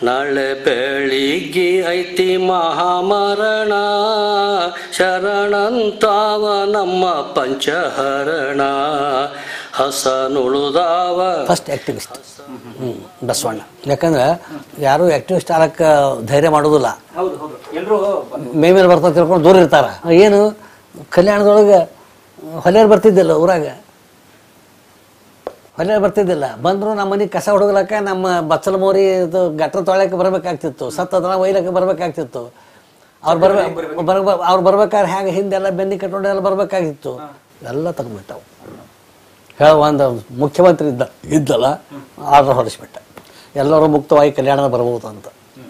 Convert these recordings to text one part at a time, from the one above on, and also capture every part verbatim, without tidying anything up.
ನಾಳೆ ಬೆಳಿಗ್ಗೆ ಐತಿ ಮಹಾಮರಣ, ಶರಣಂತಾವ ನಮ್ಮ ಪಂಚಹರಣ, ಹಸನುಳುದಾವ. ಫಸ್ಟ್ ಆ್ಯಕ್ಟಿವಿಸ್ಟ್ ಹ್ಞೂ ಬಸವಣ್ಣ. ಯಾಕಂದ್ರೆ ಯಾರು ಆ್ಯಕ್ಟಿವಿಸ್ಟ್ ಆಗಕ್ಕೆ ಧೈರ್ಯ ಮಾಡೋದಿಲ್ಲ, ಮೇ ಮೇಲೆ ಬರ್ತಾ ತಿಳ್ಕೊಂಡು ದೂರ ಇರ್ತಾರ. ಏನು ಕಲ್ಯಾಣದೊಳಗೆ ಹೊಲೆಯರು ಬರ್ತಿದ್ದಿಲ್ಲ, ಊರಾಗ ಹೊಲೆಯರು ಬರ್ತಿದ್ದಿಲ್ಲ. ಬಂದರು ನಮ್ಮ ಮನೆಗೆ ಕಸ ಹುಡುಗ್ಲಕ್ಕ ನಮ್ಮ ಬಚ್ಚಲ ಮೋರಿ ಇದು ಗಟ್ರ ತೊಳೆಯಕ್ಕೆ ಬರ್ಬೇಕಾಗ್ತಿತ್ತು, ಸತ್ತದನ ಒಯ್ಲಕ್ಕೆ ಬರ್ಬೇಕಾಗ್ತಿತ್ತು. ಅವ್ರು ಬರ್ಬೇಕು ಬರ್ ಅವ್ರು ಬರ್ಬೇಕಾದ್ರೆ ಹೇಗೆ ಹಿಂದೆಲ್ಲ ಬೆನ್ನಿ ಕಟ್ಕೊಂಡು ಎಲ್ಲ ಬರ್ಬೇಕಾಗಿತ್ತು. ಎಲ್ಲ ತೆಗೆದ್ಬಿಟ್ಟವು. ಹೇಳ ಒಂದು ಮುಖ್ಯಮಂತ್ರಿ ಇದ್ದ ಇದ್ದಲ್ಲ ಆರ್ಡರ್ ಹೊರಡಿಸ್ಬಿಟ್ಟ, ಎಲ್ಲರೂ ಮುಕ್ತವಾಗಿ ಕಲ್ಯಾಣದ ಬರ್ಬೋದು ಅಂತ.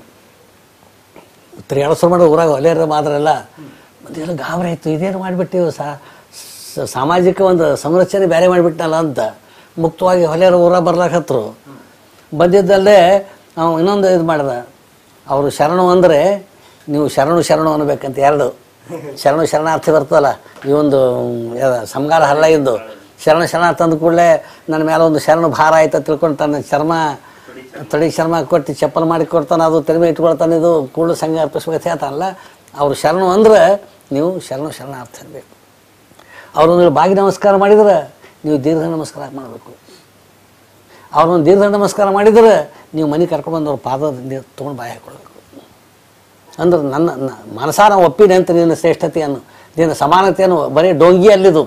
ತಿರುಗಾಡ ಶುರು ಮಾಡೋ ಊರಾಗ ಹೊಲೆಯರು ಮಾತ್ರ ಎಲ್ಲ ಎಲ್ಲ ಗಾಬರಿ ಆಯಿತು. ಇದೇನು ಮಾಡಿಬಿಟ್ಟಿವು, ಸಾಮಾಜಿಕ ಒಂದು ಸಂರಚನೆ ಬೇರೆ ಮಾಡಿಬಿಟ್ಟಲ್ಲ ಅಂತ ಮುಕ್ತವಾಗಿ ಹೊಲೆಯರು ಊರಾಗ ಬರ್ಲಾಕತ್ರು. ಬಂದಿದ್ದಲ್ಲೇ ನಾವು ಇನ್ನೊಂದು ಇದು ಮಾಡ್ದ, ಅವರು ಶರಣು ಅಂದರೆ ನೀವು ಶರಣು ಶರಣು ಅನ್ಬೇಕಂತ. ಎರಡು ಶರಣು ಶರಣಾರ್ಥಿ ಬರ್ತದಲ್ಲ, ಈ ಒಂದು ಸಮಗಾಲ ಹಳ್ಳ ಇದ್ದು ಶರಣ ಶರಣ ತಂದು ಕೂಡಲೇ ನನ್ನ ಮೇಲೆ ಒಂದು ಶರಣು ಭಾರ ಆಯ್ತು ತಿಳ್ಕೊಂಡು ತನ್ನ ಚರ್ಮ ತಡಿ ಶರ್ಮ ಕೊಟ್ಟು ಚಪ್ಪಲ್ ಮಾಡಿ ಕೊಡ್ತಾನೆ, ಅದು ತೆರೆಮೆ ಇಟ್ಕೊಳ್ತಾನೆ, ಇದು ಕೂಡಲು ಸಂಘ ಅರ್ಪಿಸ್ಬೇಕು ಹೇಳ್ತಾನಲ್ಲ. ಅವರು ಶರಣು ಅಂದ್ರೆ ನೀವು ಶರಣು ಶರಣಾರ್ಥಿ ಅನ್ಬೇಕು. ಅವ್ರೊಂದು ಬಾಗಿ ನಮಸ್ಕಾರ ಮಾಡಿದ್ರೆ ನೀವು ದೀರ್ಘ ನಮಸ್ಕಾರ ಮಾಡಬೇಕು. ಅವ್ರೊಂದು ದೀರ್ಘ ನಮಸ್ಕಾರ ಮಾಡಿದ್ರೆ ನೀವು ಮನೆ ಕರ್ಕೊಂಡು ಅವ್ರ ಪಾದ ತೊಗೊಂಡು ಬಾಯಿ ಹಾಕೊಳ್ಬೇಕು. ಅಂದ್ರೆ ನನ್ನ ಮನಸಾರ ಒಪ್ಪಿದೆ ಅಂತ ನಿನ್ನ ಶ್ರೇಷ್ಠತೆಯನ್ನು, ನಿನ್ನ ಸಮಾನತೆಯನ್ನು ಬರೀ ಡೋಂಗಿ ಅಲ್ಲಿದು.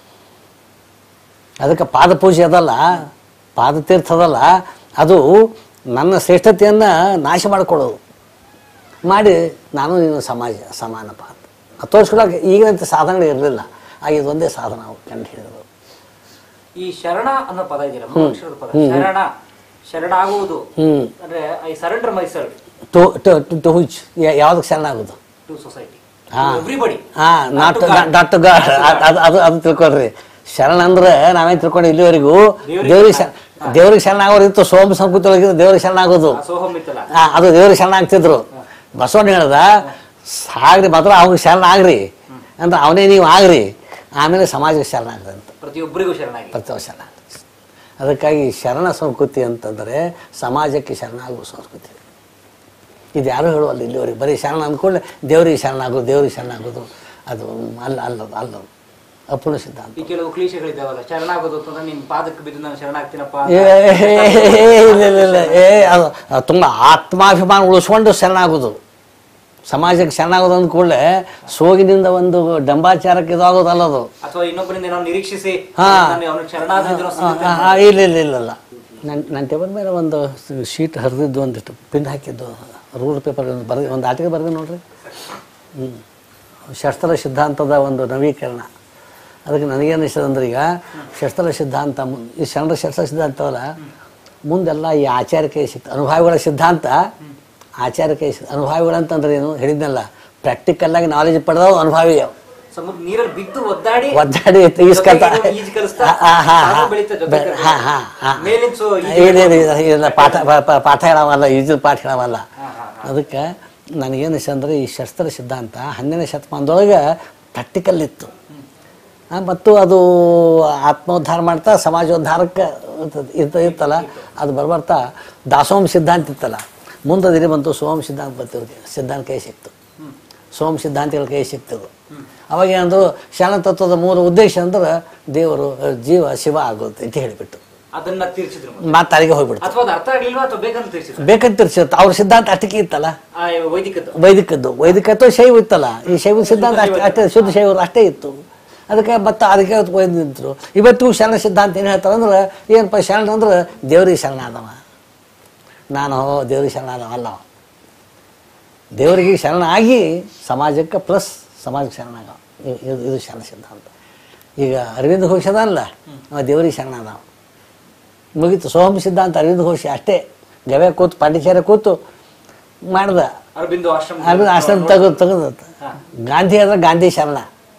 ಅದಕ್ಕೆ ಪಾದ ಪೂಜೆ ಅದಲ್ಲ, ಪಾದ ತೀರ್ಥ ಅದಲ್ಲ, ಅದು ನನ್ನ ಶ್ರೇಷ್ಠತೆಯನ್ನು ನಾಶ ಮಾಡಿಕೊಳ್ಳೋದು. ಮಾಡಿ ನಾನು ನೀನು ಸಮಾಜ ಸಮಾನ ಪಾದ ತೋರಿಸ್ಕೊಳಕ್ಕೆ ಈಗಿನಂತೆ ಸಾಧನೆಗಳು ಇರಲಿಲ್ಲ, ಆಗ ಇದೊಂದೇ ಸಾಧನ ಅವ್ರು ಕಂಡು ಹಿಡಿದರು. ಈ ಶರಣ ಅನ್ನೋ ಪದ ಇದೆಯಲ್ಲ, ಅಕ್ಷರದ ಪದ ಶರಣ, ಶರಣಾಗುವುದು ಅಂದ್ರೆ I surrender myself to to hutch, ಯಾವುದಕ್ಕೆ ಶರಣ ಆಗೋದು? ಟು ಸೊಸೈಟಿ, ಹಾಂ ಎವ್ರಿಬಡಿ. ಹಾಂ ನಾಟ್ ನಾಟ್ ಟು ಗಾಡ್. ಅದು ಅದು ಅದು ತಿಳ್ಕೊಳ್ರಿ. ಶರಣ ಅಂದ್ರೆ ನಾವೇನು ತಿಳ್ಕೊಂಡು ಇಲ್ಲಿವರೆಗೂ ದೇವ್ರಿಗೆ ಶರಣ, ದೇವ್ರಿಗೆ ಶರಣ ಆಗೋರು ಇತ್ತು. ಸೋಮ ಸಂಕುತೊಳಗಿದ್ದು ದೇವ್ರಿಗೆ ಶರಣ ಆಗೋದು, ಹಾಂ ಅದು ದೇವ್ರಿಗೆ ಶರಣ ಆಗ್ತಿದ್ರು. ಬಸವಣ್ಣ ಹೇಳ್ದ ಆಗ್ರಿ ಮಾತ್ರ ಅವ್ರಿಗೆ ಶರಣ ಆಗ್ರಿ ಅಂದ್ರೆ ಅವನೇ ನೀವು ಆಗ್ರಿ, ಆಮೇಲೆ ಸಮಾಜಕ್ಕೆ ಶರಣ ಆಗ್ರಿ ಅಂತ. ಪ್ರತಿಯೊಬ್ಬರಿಗೂ ಶರಣ ಪ್ರತಿಯೊಬ್ಬ ಶರಣ. ಅದಕ್ಕಾಗಿ ಶರಣ ಸಂಸ್ಕೃತಿ ಅಂತಂದರೆ ಸಮಾಜಕ್ಕೆ ಶರಣ ಆಗುವ ಸಂಸ್ಕೃತಿ. ಇದು ಯಾರು ಹೇಳುವಲ್ಲ ಇಲ್ಲಿವರೆಗೆ. ಬರೀ ಶರಣ ಅಂದ್ಕೊಳ್ಳೆ ದೇವ್ರಿಗೆ ಶರಣ ಆಗೋದು, ದೇವ್ರಿಗೆ ಶರಣ ಆಗೋದು ಅದು ಅಲ್ಲ ಅಲ್ಲದು ಅಲ್ಲದು ಅಪೂರ್ಣ ಸಿದ್ಧಾಂತ. ಕೆಲವು ಕ್ಲೀಶೆಗಳಿದ್ದಾವಲ್ಲ, ಶರಣ ಆಗೋದು ಅಂತಂದ್ರೆ ನಿಮ್ಮ ಪಾದಕ್ಕೆ ಬಿದ್ದು ನಾನು ಶರಣಾಗ್ತೀನಪ್ಪ. ಇಲ್ಲ ಇಲ್ಲ ಇಲ್ಲ ಏ ಅದು ತುಂಬ ಆತ್ಮಾಭಿಮಾನ ಉಳಿಸ್ಕೊಂಡು ಶರಣಾಗೋದು. ಸಮಾಜಕ್ಕೆ ಶರಣಾಗೋದು ಅಂದ್ಕೊಳ್ಳೆ ಸೋಗಿನಿಂದ ಒಂದು ಡಂಬಾಚಾರಕ್ಕೆ ಇದಾಗೋದಲ್ಲ ಅದು. ಅಥವಾ ಇನ್ನೊಬ್ಬರಿಂದ ಏನೋ ನಿರೀಕ್ಷಿಸಿ ಹಾಂ ಇಲ್ಲ ಇಲ್ಲ ಇಲ್ಲ ಇಲ್ಲ ನನ್ನ ನನ್ನ ಟೇಬಲ್ ಮೇಲೆ ಒಂದು ಶೀಟ್ ಹರಿದಿದ್ದು ಒಂದಿಷ್ಟು ಪಿನ್ ಹಾಕಿದ್ದು ರೂಲ್ ಪೇಪರ್ ಬರೆದು ಒಂದು ಆಟಿಕೆ ಬರೆದು ನೋಡ್ರಿ. ಹ್ಞೂ ಶಸ್ತ್ರ ಸಿದ್ಧಾಂತದ ಒಂದು ನವೀಕರಣ. ಅದಕ್ಕೆ ನನಗೇನು ಇಷ್ಟ ಅಂದ್ರೆ ಈಗ ಶಸ್ತ್ರ ಸಿದ್ಧಾಂತ ಈ ಶರಣ ಶಸ್ತ್ರ ಸಿದ್ಧಾಂತವಲ್ಲ ಮುಂದೆಲ್ಲ ಈ ಆಚಾರಿಕೆ ಸಿಕ್ತ ಅನುಭವಿಗಳ ಸಿದ್ಧಾಂತ. ಆಚಾರಿಕೆ ಅನುಭವಿಗಳು ಅಂತಂದ್ರೆ ಏನು ಹೇಳಿದ್ನಲ್ಲ, ಪ್ರಾಕ್ಟಿಕಲ್ಲಾಗಿ ನಾಲೆಜ್ ಪಡೆದವು ಅನುಭವಿ. ಒದ್ದಾಡಿ ಈಸ್ಕಲ್ತ ಏನೇನು ಪಾಠ ಪಾಠ ಹೇಳವಲ್ಲ, ಈಜು ಪಾಠ ಹೇಳವಲ್ಲ. ಅದಕ್ಕೆ ನನಗೇನು ಇಷ್ಟ ಅಂದರೆ ಈ ಶಸ್ತ್ರ ಸಿದ್ಧಾಂತ ಹನ್ನೆರಡನೇ ಶತಮಾನದೊಳಗೆ ಪ್ರಾಕ್ಟಿಕಲ್ ಇತ್ತು. ಮತ್ತು ಅದು ಆತ್ಮೋದ್ಧಾರ ಮಾಡ್ತಾ ಸಮಾಜೋದ್ಧಾರಕ್ಕೆ ಇರ್ತ ಇರ್ತಲ್ಲ, ಅದು ಬರ್ಬರ್ತಾ ದಾಸೋಮ ಸಿದ್ಧಾಂತ ಇತ್ತಲ್ಲ, ಮುಂದೆ ಅದೇ ಬಂತು ಸೋಮ ಸಿದ್ಧಾಂತ ಬರ್ತಿವ್ರಿಗೆ ಸಿದ್ಧಾಂತ ಕೈ ಸಿಕ್ತು, ಸೋಮ ಸಿದ್ಧಾಂತಗಳ ಕೈ ಸಿಕ್ತದು. ಅವಾಗ ಏನಂದ್ರು ಶರಣ ತತ್ವದ ಮೂಲ ಉದ್ದೇಶ ಅಂದ್ರೆ ದೇವರು ಜೀವ ಶಿವ ಆಗುತ್ತೆ ಅಂತ ಹೇಳಿಬಿಟ್ಟು ಮತ್ತೆ ಅಲ್ಲಿಗೆ ಹೋಗ್ಬಿಡ್ತು. ಬೇಕಂತ ತಿರ್ಸಿರುತ್ತೆ ಅವ್ರ ಸಿದ್ಧಾಂತ ಅಷ್ಟಕ್ಕೆ ಇತ್ತಲ್ಲ, ವೈದಿಕದ್ದು ವೈದಿಕತ್ವ ಶೈವ ಇತ್ತಲ್ಲ. ಈ ಶೈವ ಸಿದ್ಧಾಂತ ಅಷ್ಟೇ ಅಷ್ಟೇ ಶುದ್ಧ ಶೈವರು ಅಷ್ಟೇ ಇತ್ತು. ಅದಕ್ಕೆ ಮತ್ತೆ ಅದಕ್ಕೆ ಒಯ್ದು ನಿಂತರು. ಇವತ್ತು ಶರಣ ಸಿದ್ಧಾಂತ ಏನು ಹೇಳ್ತಾರೆ ಅಂದ್ರೆ ಏನಪ್ಪ ಶರಣ ಅಂದ್ರೆ ದೇವ್ರಿಗೆ ಶರಣಾದವ, ನಾನು ದೇವ್ರಿಗೆ ಶರಣಾದವ ಅಲ್ಲ, ದೇವರಿಗೆ ಶರಣ ಆಗಿ ಸಮಾಜಕ್ಕೆ ಪ್ಲಸ್ ಸಮಾಜಕ್ಕೆ ಶರಣ ಆಗವ. ಇದು ಇದು ಶರಣ ಸಿದ್ಧಾಂತ. ಈಗ ಅರವಿಂದ ಘೋಷ ಅದಲ್ಲ, ಅವ ದೇವರಿಗೆ ಶರಣಾದವ ಮುಗೀತು. ಸೋಮ ಸಿದ್ಧಾಂತ ಅರವಿಂದ ಘೋಷ ಅಷ್ಟೇ ಗವ್ಯ ಕೂತು ಪಾಂಡಿಚೇರಿ ಕೂತು ಮಾಡ್ದ ಅರವಿಂದ ಆಶ್ರಮ ತೆಗೆದು ತೆಗೆದು ಗಾಂಧಿ ಆದ್ರೆ ಗಾಂಧಿ ಶರಣ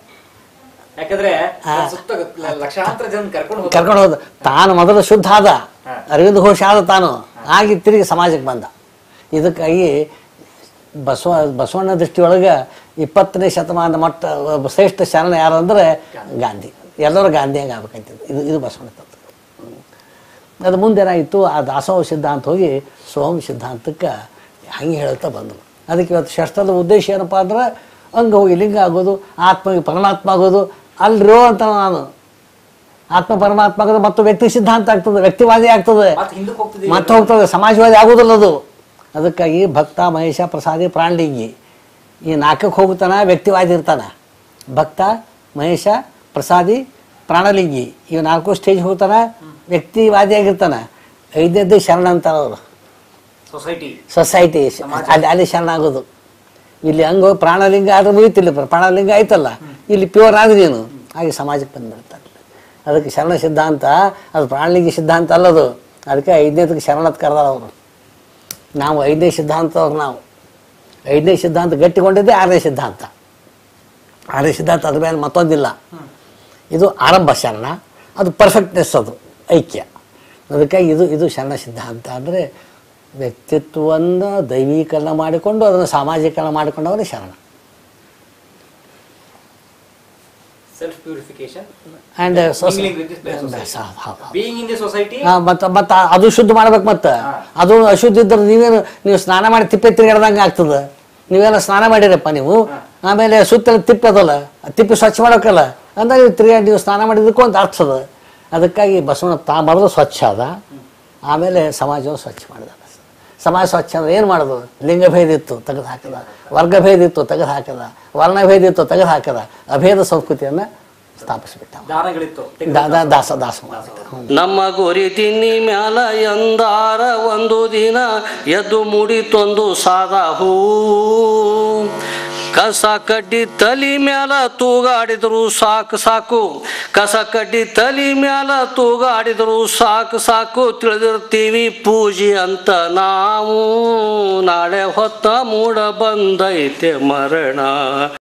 ಕರ್ಕೊಂಡು ಹೋದ. ತಾನು ಮೊದಲು ಶುದ್ಧ ಆದ, ಅರವಿಂದ ಘೋಷ ಆದ, ತಾನು ಆಗಿ ತಿರುಗಿ ಸಮಾಜಕ್ಕೆ ಬಂದ. ಇದಕ್ಕಾಗಿ ಬಸವ ಬಸವಣ್ಣ ದೃಷ್ಟಿಯೊಳಗೆ ಇಪ್ಪತ್ತನೇ ಶತಮಾನದ ಮಟ್ಟ ಶ್ರೇಷ್ಠ ಶರಣ ಯಾರು ಅಂದರೆ ಗಾಂಧಿ. ಎಲ್ಲರೂ ಗಾಂಧಿಯಾಗಿ ಆಗ್ಬೇಕಂತಿದ್ದು ಇದು ಇದು ಬಸವಣ್ಣ ತತ್ವ. ಅದು ಮುಂದೇನಾಯಿತು, ಆ ದಾಸೋಹ ಸಿದ್ಧಾಂತ ಹೋಗಿ ಸೋಮ ಸಿದ್ಧಾಂತಕ್ಕೆ ಹಂಗೆ ಹೇಳ್ತಾ ಬಂದರು. ಅದಕ್ಕೆ ಇವತ್ತು ಶಾಸ್ತ್ರದ ಉದ್ದೇಶ ಏನಪ್ಪ ಅಂದ್ರೆ ಅಂಗ ಹೋಗಿ ಲಿಂಗ ಆಗೋದು, ಆತ್ಮಗೆ ಪರಮಾತ್ಮ ಆಗೋದು ಅಲ್ರೋ ಅಂತ ನಾನು. ಆತ್ಮ ಪರಮಾತ್ಮ ಆಗೋದು ಮತ್ತು ವ್ಯಕ್ತಿ ಸಿದ್ಧಾಂತ ಆಗ್ತದೆ, ವ್ಯಕ್ತಿವಾದಿ ಆಗ್ತದೆ, ಮತ್ತೆ ಹೋಗ್ತದೆ, ಸಮಾಜವಾದಿ ಆಗೋದಿಲ್ಲ ಅದು. ಅದಕ್ಕಾಗಿ ಭಕ್ತ, ಮಹೇಶ, ಪ್ರಸಾದಿ, ಪ್ರಾಣಲಿಂಗಿ ಈ ನಾಲ್ಕಕ್ಕೆ ಹೋಗ್ತಾನೆ ವ್ಯಕ್ತಿವಾದಿ ಇರ್ತಾನೆ. ಭಕ್ತ, ಮಹೇಶ, ಪ್ರಸಾದಿ, ಪ್ರಾಣಲಿಂಗಿ ಇವು ನಾಲ್ಕು ಸ್ಟೇಜ್ ಹೋಗ್ತಾನೆ ವ್ಯಕ್ತಿವಾದಿಯಾಗಿರ್ತಾನೆ. ಐದನೇದ್ದು ಶರಣ ಅಂತಾರೆ ಅವರು, ಸೊಸೈಟಿ ಸೊಸೈಟಿ ಅಲ್ಲಿ ಅಲ್ಲಿ ಶರಣ ಆಗೋದು. ಇಲ್ಲಿ ಹಂಗೆ ಹೋಗಿ ಪ್ರಾಣಲಿಂಗ ಆದ್ರೆ ಮುಗಿತಿಲ್ಲ, ಪ್ರಾಣಲಿಂಗ ಆಯ್ತಲ್ಲ, ಇಲ್ಲಿ ಪ್ಯೂರ್ ಆದ್ರೆ ನೀನು ಹಾಗೆ ಸಮಾಜಕ್ಕೆ ಬಂದ್ಬಿಡ್ತಾರೆ. ಅದಕ್ಕೆ ಶರಣ ಸಿದ್ಧಾಂತ ಅದು ಪ್ರಾಣಲಿಂಗಿ ಸಿದ್ಧಾಂತ ಅಲ್ಲದು. ಅದಕ್ಕೆ ಐದನೇದಕ್ಕೆ ಶರಣತ್ ಕರೆದಾರ ಅವರು. ನಾವು ಐದನೇ ಸಿದ್ಧಾಂತ ಅವ್ರು, ನಾವು ಐದನೇ ಸಿದ್ಧಾಂತ ಗಟ್ಟಿಗೊಂಡಿದ್ದೆ ಆರನೇ ಸಿದ್ಧಾಂತ. ಆರನೇ ಸಿದ್ಧಾಂತ ಅದ್ರ ಮೇಲೆ ಮತ್ತೊಂದಿಲ್ಲ. ಇದು ಆರಂಭ ಶರಣ, ಅದು ಪರ್ಫೆಕ್ಟ್ನೆಸ್, ಅದು ಐಕ್ಯ. ಅದಕ್ಕಾಗಿ ಇದು ಇದು ಶರಣ ಸಿದ್ಧಾಂತ ಅಂದರೆ ವ್ಯಕ್ತಿತ್ವವನ್ನು ದೈವೀಕರಣ ಮಾಡಿಕೊಂಡು ಅದನ್ನು ಸಾಮಾಜಿಕರಣ ಮಾಡಿಕೊಂಡವರೇ ಶರಣ. ಸೆಲ್ಫ್ ಪ್ಯೂರಿಫಿಕೇಶನ್ ಆ್ಯಂಡ್ ಮತ್ತು ಮತ್ತು ಅದು ಶುದ್ಧ ಮಾಡ್ಬೇಕು. ಮತ್ತೆ ಅದು ಅಶುದ್ಧ ಇದ್ರೆ ನೀವೇನು ನೀವು ಸ್ನಾನ ಮಾಡಿ ತಿಪ್ಪೆ ತಿರುಗಾಡ್ದಂಗೆ ಆಗ್ತದೆ. ನೀವೆಲ್ಲ ಸ್ನಾನ ಮಾಡಿರಪ್ಪ ನೀವು, ಆಮೇಲೆ ಸುತ್ತಲ ತಿಪ್ಪೆ ಅದಲ್ಲ, ತಿಪ್ಪೆ ಸ್ವಚ್ಛ ಮಾಡೋಕ್ಕಲ್ಲ ಅಂದಾಗ ನೀವು ತಿರುಗಾಡಿ ನೀವು ಸ್ನಾನ ಮಾಡಿದಕ್ಕೂ ಒಂದು ಅರ್ಥದ. ಅದಕ್ಕಾಗಿ ಬಸವಣ್ಣ ತಾ ಮೊದಲು ಸ್ವಚ್ಛ ಅದ, ಆಮೇಲೆ ಸಮಾಜವನ್ನು ಸ್ವಚ್ಛ ಮಾಡಿದ. ಸಮಾಜ ಸ್ವಚ್ಛ ಅಂದ್ರೆ ಏನು ಮಾಡೋದು? ಲಿಂಗಭೇದ ಇತ್ತು ತೆಗೆದು ಹಾಕದ, ವರ್ಗಭೇದ ಇತ್ತು ತೆಗೆದು ಹಾಕದ, ವರ್ಣಭೇದ ಇತ್ತು ತೆಗೆದು ಹಾಕದ, ಅಭೇದ ಸಂಸ್ಕೃತಿಯನ್ನು ಸ್ಥಾಪಿಸಿಬಿಟ್ಟ, ದಾಸ ದಾಸ ಮಾಡಿಬಿಟ್ಟ. ನಮ್ಮ ಗುರಿ ತಿನ್ನಿ ಮ್ಯಾಲ ಎಂದಾರ ಒಂದು ದಿನ ಎದ್ದು ಮುಡಿತೊಂದು ಸಾದಾ ಹೂ, ಕಸ ಕಡ್ಡಿ ತಲಿ ಮ್ಯಾಲ ತೂಗಾಡಿದ್ರು ಸಾಕು ಸಾಕು, ಕಸ ಕಡ್ಡಿ ತಲಿ ಮ್ಯಾಲ ತೂಗಾಡಿದ್ರು ಸಾಕು ಸಾಕು, ತಿಳಿದಿರ್ತೀವಿ ಪೂಜೆ ಅಂತ ನಾವು, ನಾಳೆ ಹೊತ್ತ ಮೂಡ ಬಂದೈತೆ ಮರಣ.